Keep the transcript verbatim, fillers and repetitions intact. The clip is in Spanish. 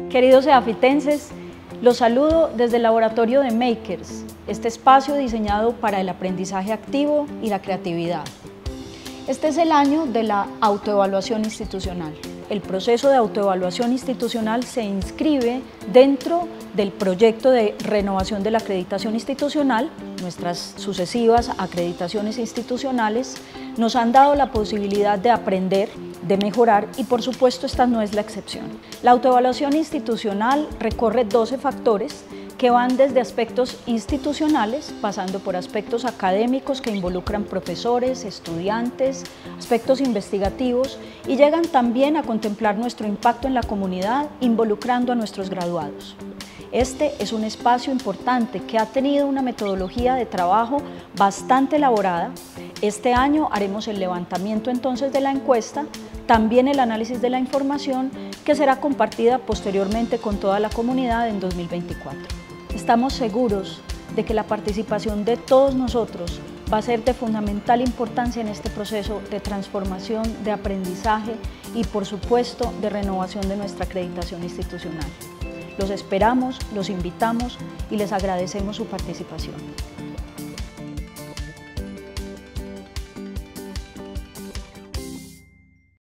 Queridos eafitenses, los saludo desde el laboratorio de Makers, este espacio diseñado para el aprendizaje activo y la creatividad. Este es el año de la autoevaluación institucional. El proceso de autoevaluación institucional se inscribe dentro del proyecto de renovación de la acreditación institucional. Nuestras sucesivas acreditaciones institucionales nos han dado la posibilidad de aprender, de mejorar y por supuesto esta no es la excepción. La autoevaluación institucional recorre doce factores que van desde aspectos institucionales, pasando por aspectos académicos que involucran profesores, estudiantes, aspectos investigativos y llegan también a contemplar nuestro impacto en la comunidad, involucrando a nuestros graduados. Este es un espacio importante que ha tenido una metodología de trabajo bastante elaborada. Este año haremos el levantamiento entonces de la encuesta, también el análisis de la información que será compartida posteriormente con toda la comunidad en dos mil veinticuatro. Estamos seguros de que la participación de todos nosotros va a ser de fundamental importancia en este proceso de transformación, de aprendizaje y por supuesto de renovación de nuestra acreditación institucional. Los esperamos, los invitamos y les agradecemos su participación.